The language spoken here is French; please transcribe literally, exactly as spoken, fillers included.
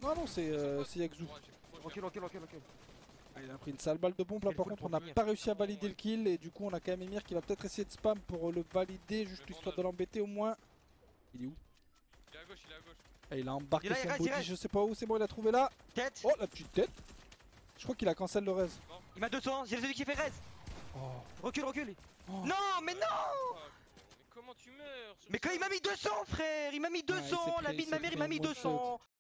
Ah non, c'est euh, Yakzou. Recule, recule, recule, recule. Ah, il a pris une sale balle de pompe là, Quel par coup contre, pour on n'a finir. pas réussi à valider le kill. Et du coup, on a quand même Emir qui va peut-être essayer de spam pour le valider, juste histoire de l'embêter au moins. Il est où? Il est à gauche, il est à gauche. Ah, il a embarqué Il est là, il son reste, il body, reste. je sais pas où, c'est bon, il a trouvé là. Tête. Oh, la petite tête. Je crois qu'il a cancel le res. Il m'a deux cents, c'est celui qui fait res. Oh. Recule, recule. Oh. Non, mais non. Mais comment tu meurs? Mais quand il m'a mis deux cents, frère, il m'a mis deux cents, Ouais, il s'est la pris- vie de ma il s'est mère, il pris m'a un mis one-shot. deux cents.